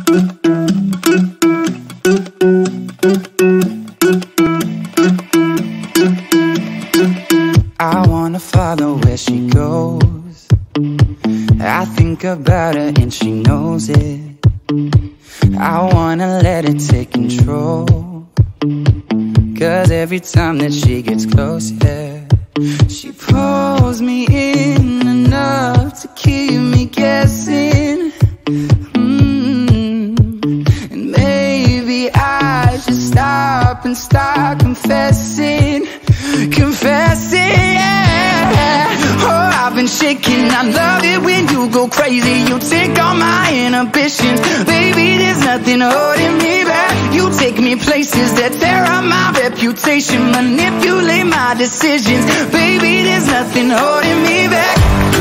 I wanna follow where she goes. I think about her and she knows it. I wanna let it take control, 'cause every time that she gets close, yeah, she pulls me in enough to keep me guessing. And maybe I should stop and start confessing. Confessing, yeah. Oh, I've been shaking. I love it when you go crazy. You take all my inhibitions. Baby, there's nothing holding me back. You take me places that tear up my reputation, manipulate my decisions. Baby, there's nothing holding me back.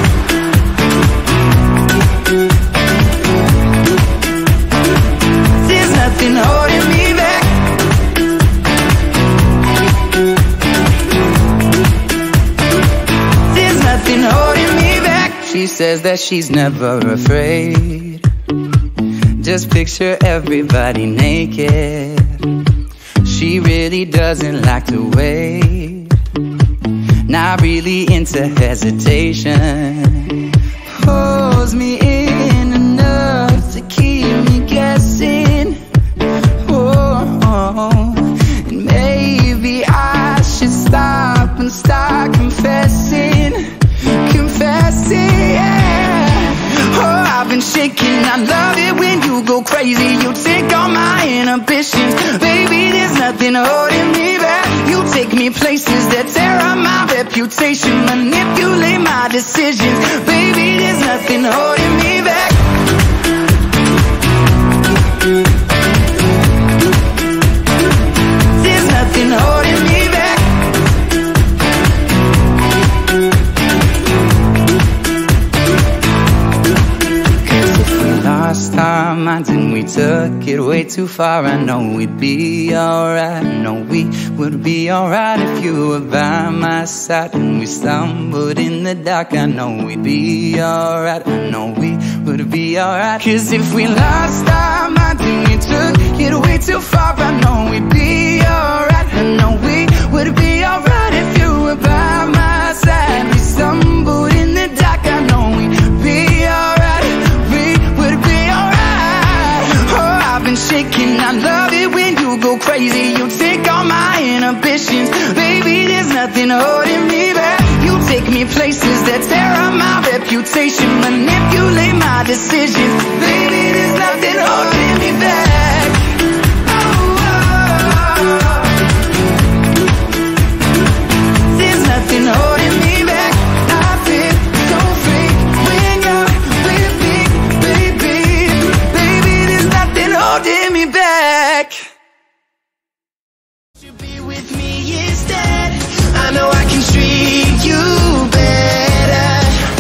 There's nothing holding me back. Holding me back. She says that she's never afraid. Just picture everybody naked. She really doesn't like to wait. Not really into hesitation. Pulls me in enough to keep me guessing. Oh, and maybe I should stop and start confessing. Confessing, yeah. Oh, I've been shaking. I love it when you go crazy. You take all my inhibitions. Baby, there's nothing holding me back. You take me places that tear up my reputation, manipulate my decisions. Baby, there's nothing holding me back. There's nothing holding me back. Lost our minds and we took it way too far. I know we'd be alright. I know we would be alright if you were by my side. And we stumbled in the dark. I know we'd be alright. I know we would be alright. 'Cause if we lost our minds and we took it way too far, I know we'd be alright. I know we would be alright if you were by my side. We stumbled in the dark. I know we'd be alright. I've been shaking. I love it when you go crazy. You take all my inhibitions. Baby, there's nothing holding me back. You take me places that tear up my reputation, manipulate my decisions. Baby, there's nothing holding me back. There's nothing holding me back. I feel so free when you're with me, baby. Baby, there's nothing holding me back. You be with me instead. I know I can treat you better,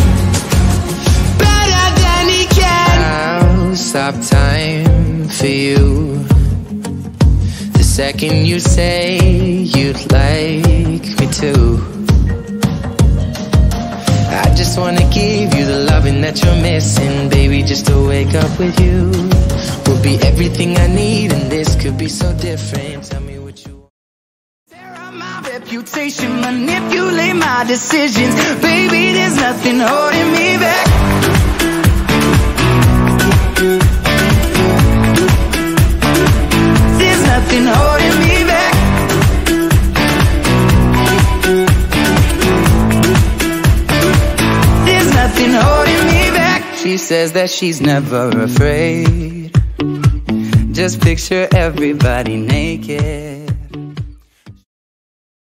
better than he can. I'll stop time for you the second you say you'd like me to. I just wanna give you the loving that you're missing, baby. Just to wake up with you will be everything I need, and this could be so different. Tell me what you want. Tear up my reputation, manipulate my decisions. Baby, there's nothing holding me back. There's nothing holding me back. There's nothing holding me back. She says that she's never afraid. Just picture everybody naked.